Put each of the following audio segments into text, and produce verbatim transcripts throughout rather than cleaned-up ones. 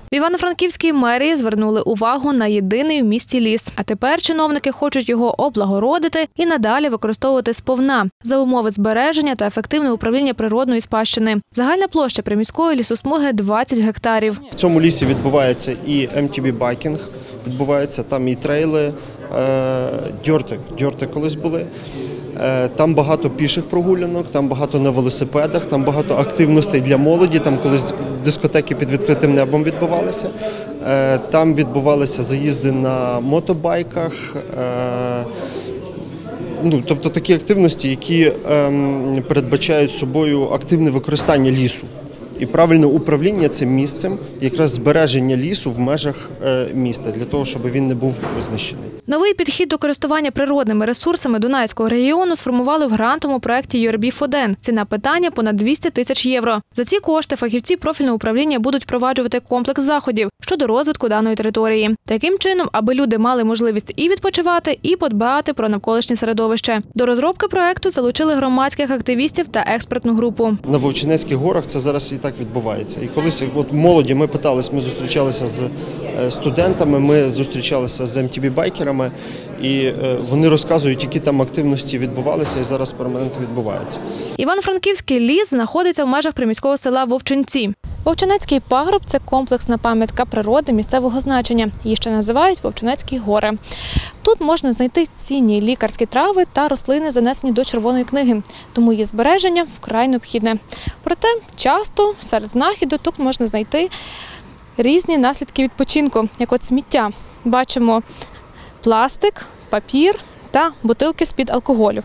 В Івано-Франківській мерії звернули увагу на єдиний в місті ліс. А тепер чиновники хочуть його облагородити і надалі використовувати сповна за умови збереження та ефективного управління природної спадщини. Загальна площа приміської лісосмуги – двадцять гектарів. В цьому лісі відбувається і ем ті бі-байкінг, відбувається там і трейли, дьорти, дьорти колись були. Там багато піших прогулянок, там багато на велосипедах, там багато активностей для молоді, там колись дискотеки під відкритим небом відбувалися. Там відбувалися заїзди на мотобайках, ну, тобто такі активності, які передбачають собою активне використання лісу. І правильне управління цим місцем, якраз збереження лісу в межах міста, для того, щоб він не був знищений. Новий підхід до користування природними ресурсами Дунайського регіону сформували в грантовому проєкті ю ар бі Фоден. Ціна питання – понад двісті тисяч євро. За ці кошти фахівці профільного управління будуть впроваджувати комплекс заходів щодо розвитку даної території. Таким чином, аби люди мали можливість і відпочивати, і подбати про навколишнє середовище. До розробки проєкту залучили громадських активістів та експертну групу. На Вовчинецьких горах це зараз і так відбувається. І колись от молоді ми питались, ми зустрічалися з студентами, ми зустрічалися з ем ті бі-байкерами, і вони розказують, які там активності відбувалися і зараз перманентно відбуваються. Івано-Франківський ліс знаходиться в межах приміського села Вовчинці. Вовчинецький пагорб – це комплексна пам'ятка природи місцевого значення. Її ще називають Вовчинецькі гори. Тут можна знайти цінні лікарські трави та рослини, занесені до Червоної книги. Тому її збереження вкрай необхідне. Проте часто серед знахідок тут можна знайти різні наслідки відпочинку, як от сміття. Бачимо пластик, папір та бутилки з-під алкоголю.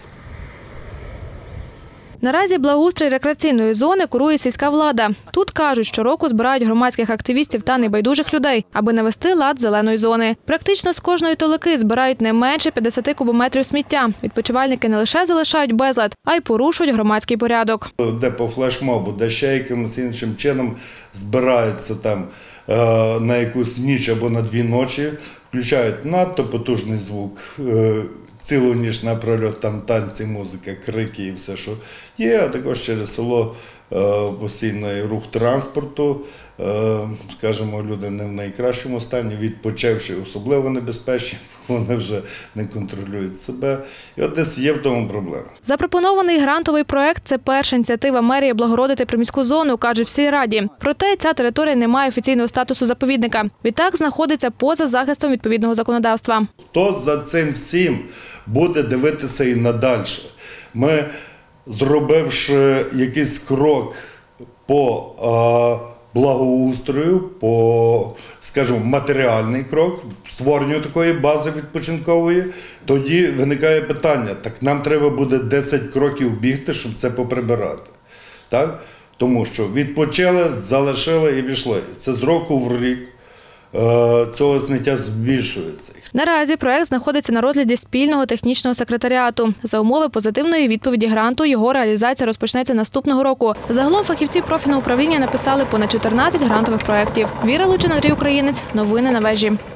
Наразі благоустрій рекреаційної зони курує сільська влада. Тут, кажуть, щороку збирають громадських активістів та небайдужих людей, аби навести лад зеленої зони. Практично з кожної толоки збирають не менше п'ятдесят кубометрів сміття. Відпочивальники не лише залишають безлад, а й порушують громадський порядок. Де по флешмобу, де ще якимось іншим чином збираються там на якусь ніч або на дві ночі, включають надто потужний звук, цілу ніч напрольот, там танці, музика, крики і все, що є, а також через село постійний рух транспорту, скажімо, люди не в найкращому стані, відпочивши, особливо небезпечні, вони вже не контролюють себе. І от десь є в тому проблема. Запропонований грантовий проєкт – це перша ініціатива мерії облагородити приміську зону, каже в сільраді. Проте ця територія не має офіційного статусу заповідника. Відтак знаходиться поза захистом відповідного законодавства. Хто за цим всім буде дивитися і надальше? Ми, зробивши якийсь крок по а, благоустрою, по, скажімо, матеріальний крок, створенню такої бази відпочинкової, тоді виникає питання, так нам треба буде десять кроків бігти, щоб це поприбирати. Так? Тому що відпочили, залишили і пішли. Це з року в рік цього сміття збільшується. Наразі проєкт знаходиться на розгляді спільного технічного секретаріату. За умови позитивної відповіді гранту його реалізація розпочнеться наступного року. Загалом фахівці профільного управління написали понад чотирнадцять грантових проєктів. Віра Лучин, Андрій Українець. Новини на вежі.